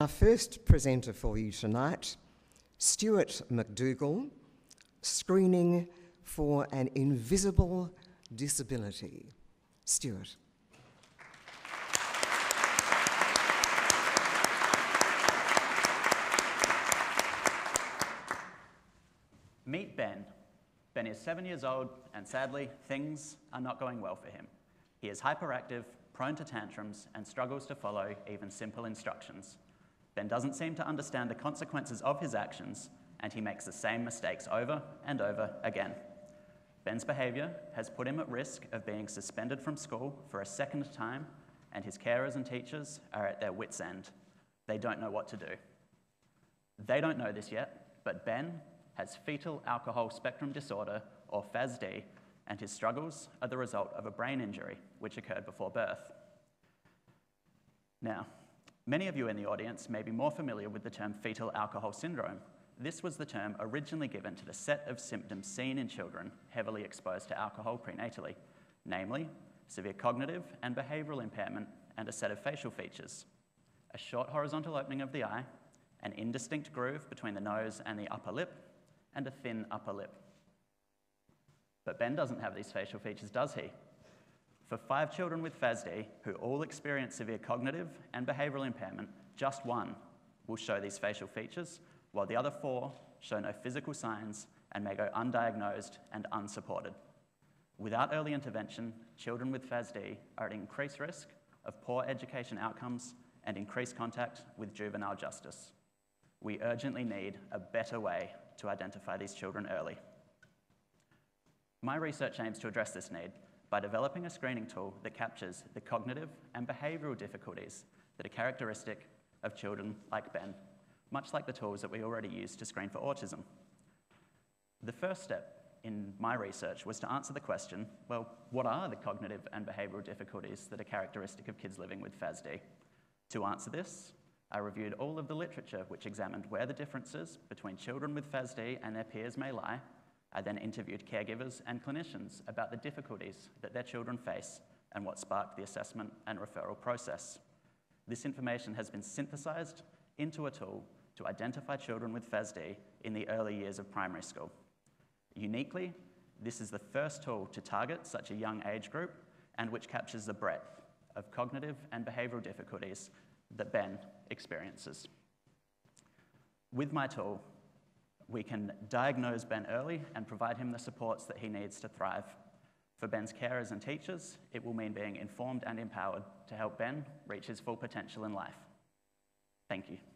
Our first presenter for you tonight, Stuart McDougall, Screening for an Invisible Disability. Stuart. Meet Ben. Ben is 7 years old, and sadly, things are not going well for him. He is hyperactive, prone to tantrums, and struggles to follow even simple instructions. Ben doesn't seem to understand the consequences of his actions, and he makes the same mistakes over and over again. Ben's behaviour has put him at risk of being suspended from school for a second time, and his carers and teachers are at their wits' end. They don't know what to do. They don't know this yet, but Ben has fetal alcohol spectrum disorder, or FASD, and his struggles are the result of a brain injury which occurred before birth. Now, many of you in the audience may be more familiar with the term fetal alcohol syndrome. This was the term originally given to the set of symptoms seen in children heavily exposed to alcohol prenatally, namely severe cognitive and behavioural impairment and a set of facial features, a short horizontal opening of the eye, an indistinct groove between the nose and the upper lip, and a thin upper lip. But Ben doesn't have these facial features, does he? For 5 children with FASD, who all experience severe cognitive and behavioural impairment, just 1 will show these facial features, while the other 4 show no physical signs and may go undiagnosed and unsupported. Without early intervention, children with FASD are at increased risk of poor education outcomes and increased contact with juvenile justice. We urgently need a better way to identify these children early. My research aims to address this need by developing a screening tool that captures the cognitive and behavioural difficulties that are characteristic of children like Ben, much like the tools that we already use to screen for autism. The first step in my research was to answer the question, well, what are the cognitive and behavioural difficulties that are characteristic of kids living with FASD? To answer this, I reviewed all of the literature which examined where the differences between children with FASD and their peers may lie. I then interviewed caregivers and clinicians about the difficulties that their children face and what sparked the assessment and referral process. This information has been synthesized into a tool to identify children with FASD in the early years of primary school. Uniquely, this is the first tool to target such a young age group and which captures the breadth of cognitive and behavioural difficulties that Ben experiences. With my tool, we can diagnose Ben early and provide him the supports that he needs to thrive. For Ben's carers and teachers, it will mean being informed and empowered to help Ben reach his full potential in life. Thank you.